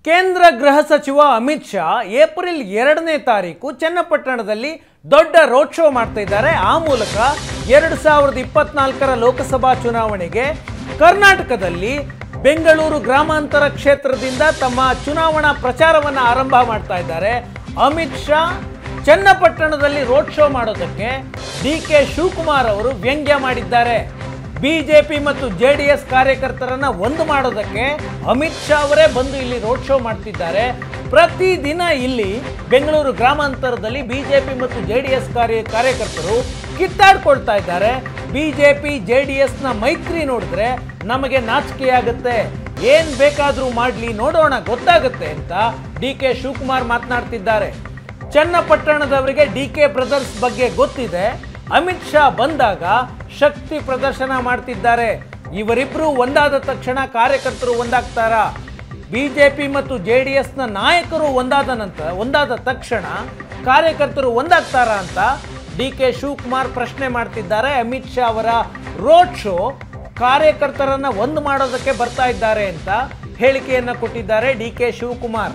ಕೇಂದ್ರ ಗೃಹ ಸಚಿವ ಅಮಿತ್ ಶಾ ಏಪ್ರಿಲ್ 2ನೇ ತಾರೀಕು ಚನ್ನಪಟ್ಟಣದಲ್ಲಿ ದೊಡ್ಡ ರೋಡ್ ಶೋ ಮಾಡ್ತಾ ಇದ್ದಾರೆ. ಆ ಮೂಲಕ 2024ರ ಲೋಕಸಭಾ ಚುನಾವಣೆಗೆ ಕರ್ನಾಟಕದಲ್ಲಿ ಬೆಂಗಳೂರು ಗ್ರಾಮಾಂತರ ಕ್ಷೇತ್ರದಿಂದ ತಮ್ಮ ಚುನಾವಣಾ ಪ್ರಚಾರವನ್ನು ಆರಂಭ ಮಾಡ್ತಾ ಇದ್ದಾರೆ. ಅಮಿತ್ ಶಾ ಚನ್ನಪಟ್ಟಣದಲ್ಲಿ ರೋಡ್ ಶೋ ಮಾಡೋದಕ್ಕೆ ಡಿ.ಕೆ. ಶಿವಕುಮಾರ್ ಅವರು ವ್ಯಂಗ್ಯ ಮಾಡಿದ್ದಾರೆ. ಬಿಜೆಪಿ ಮತ್ತು ಜೆಡಿಎಸ್ ಕಾರ್ಯಕರ್ತರನ್ನ ಒಂದು ಮಾಡೋದಕ್ಕೆ ಅಮಿತ್ ಶಾ ಅವರೇ ಬಂದು ಇಲ್ಲಿ ರೋಡ್ ಶೋ ಮಾಡ್ತಿದ್ದಾರೆ. ಪ್ರತಿದಿನ ಇಲ್ಲಿ ಬೆಂಗಳೂರು ಗ್ರಾಮಾಂತರದಲ್ಲಿ ಬಿಜೆಪಿ ಮತ್ತು ಜೆಡಿಎಸ್ ಕಾರ್ಯಕರ್ತರು ಕಿತ್ತಾಡ್ಕೊಳ್ತಾ ಇದ್ದಾರೆ. ಬಿಜೆಪಿ ಜೆಡಿಎಸ್ನ ಮೈತ್ರಿ ನೋಡಿದ್ರೆ ನಮಗೆ ನಾಚಿಕೆಯಾಗುತ್ತೆ, ಏನ್ ಬೇಕಾದ್ರೂ ಮಾಡ್ಲಿ ನೋಡೋಣ ಗೊತ್ತಾಗುತ್ತೆ ಅಂತ ಡಿ.ಕೆ. ಶಿವಕುಮಾರ್ ಮಾತನಾಡ್ತಿದ್ದಾರೆ. ಚನ್ನಪಟ್ಟಣದವರಿಗೆ ಡಿ.ಕೆ. ಬ್ರದರ್ಸ್ ಬಗ್ಗೆ ಗೊತ್ತಿದೆ. ಅಮಿತ್ ಶಾ ಬಂದಾಗ ಶಕ್ತಿ ಪ್ರದರ್ಶನ ಮಾಡ್ತಿದ್ದಾರೆ. ಇವರಿಬ್ರು ಒಂದಾದ ತಕ್ಷಣ ಕಾರ್ಯಕರ್ತರು ಒಂದಾಗ್ತಾರ? ಬಿಜೆಪಿ ಮತ್ತು ಜೆಡಿಎಸ್ನ ನಾಯಕರು ಒಂದಾದ ತಕ್ಷಣ ಕಾರ್ಯಕರ್ತರು ಒಂದಾಗ್ತಾರ ಅಂತ ಡಿ.ಕೆ. ಶಿವಕುಮಾರ್ ಪ್ರಶ್ನೆ ಮಾಡ್ತಿದ್ದಾರೆ. ಅಮಿತ್ ಶಾ ಅವರ ರೋಡ್ ಶೋ ಕಾರ್ಯಕರ್ತರನ್ನ ಒಂದು ಮಾಡೋದಕ್ಕೆ ಬರ್ತಾ ಇದ್ದಾರೆ ಅಂತ ಹೇಳಿಕೆಯನ್ನ ಕೊಟ್ಟಿದ್ದಾರೆ ಡಿ.ಕೆ. ಶಿವಕುಮಾರ್.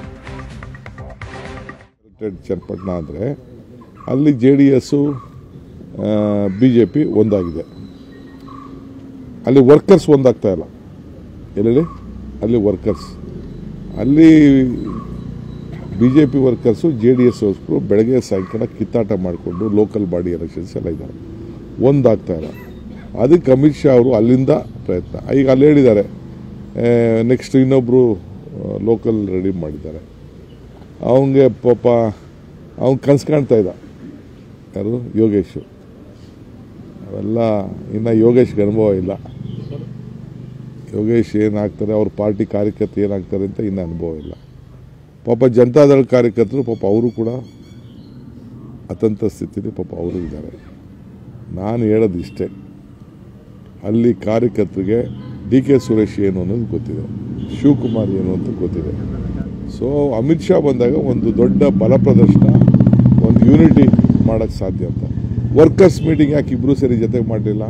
ಚನ್ನಪಟ್ಟಣ ಅಂದರೆ ಅಲ್ಲಿ ಜೆಡಿಎಸ್ಸು ಬಿಜೆಪಿ ಒಂದಾಗಿದೆ. ಅಲ್ಲಿ ವರ್ಕರ್ಸ್ ಒಂದಾಗ್ತಾ ಇಲ್ಲ. ಎಲ್ಲೆಲ್ಲಿ ಅಲ್ಲಿ ವರ್ಕರ್ಸ್, ಅಲ್ಲಿ ಬಿಜೆಪಿ ವರ್ಕರ್ಸು ಜೆಡಿಎಸ್ ವರ್ಕರು ಬೆಳಗ್ಗೆ ಸಾಯಂಕಾಲ ಕಿತ್ತಾಟ ಮಾಡಿಕೊಂಡು ಲೋಕಲ್ ಬಾಡಿ ಎಲೆಕ್ಷನ್ಸ್ ಎಲ್ಲ ಇದ್ದಾರೆ, ಒಂದಾಗ್ತಾ ಇಲ್ಲ. ಅದಕ್ಕೆ ಅಮಿತ್ ಶಾ ಅವರು ಅಲ್ಲಿಂದ ಪ್ರಯತ್ನ. ಈಗ ಅಲ್ಲಿ ಹೇಳಿದ್ದಾರೆ ನೆಕ್ಸ್ಟ್ ಇನ್ನೊಬ್ಬರು ಲೋಕಲ್ ರೆಡಿ ಮಾಡಿದ್ದಾರೆ. ಅವನಿಗೆ ಪಾಪ ಅವ್ನು ಕನಸು ಕಾಣ್ತಾ ಇದ್ದ, ಯಾರು ಯೋಗೇಶು. ಅವೆಲ್ಲ ಇನ್ನು ಯೋಗೇಶ್ಗೆ ಅನುಭವ ಇಲ್ಲ. ಯೋಗೇಶ್ ಏನಾಗ್ತಾರೆ, ಅವ್ರ ಪಾರ್ಟಿ ಕಾರ್ಯಕರ್ತರು ಏನಾಗ್ತಾರೆ ಅಂತ ಇನ್ನೂ ಅನುಭವ ಇಲ್ಲ. ಪಾಪ ಜನತಾದಳ ಕಾರ್ಯಕರ್ತರು ಪಾಪ ಅವರು ಕೂಡ ಅತಂತ್ರ ಸ್ಥಿತಿಲಿ ಪಾಪ ಅವರು ಇದ್ದಾರೆ. ನಾನು ಹೇಳೋದು ಇಷ್ಟೇ, ಅಲ್ಲಿ ಕಾರ್ಯಕರ್ತರಿಗೆ ಡಿ.ಕೆ. ಸುರೇಶ್ ಏನು ಅನ್ನೋದು ಗೊತ್ತಿದೆ, ಶಿವಕುಮಾರ್ ಏನು ಅಂತ ಗೊತ್ತಿದೆ. ಸೊ ಅಮಿತ್ ಶಾ ಬಂದಾಗ ಒಂದು ದೊಡ್ಡ ಬಲ ಪ್ರದರ್ಶನ, ಒಂದು ಯೂನಿಟಿ ಮಾಡೋಕ್ಕೆ ಸಾಧ್ಯ ಅಂತ. ವರ್ಕರ್ಸ್ ಮೀಟಿಂಗ್ ಯಾಕೆ ಇಬ್ಬರು ಸೇರಿ ಜೊತೆಗೆ ಮಾಡಲಿಲ್ಲ?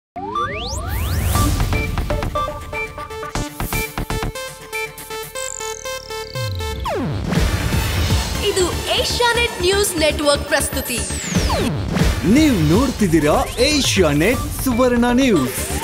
ಇದು ಏಷ್ಯಾನೆಟ್ ನ್ಯೂಸ್ ನೆಟ್ವರ್ಕ್ ಪ್ರಸ್ತುತಿ. ನೀವು ನೋಡ್ತಿದ್ದೀರಾ ಏಷ್ಯಾನೆಟ್ ಸುವರ್ಣ ನ್ಯೂಸ್.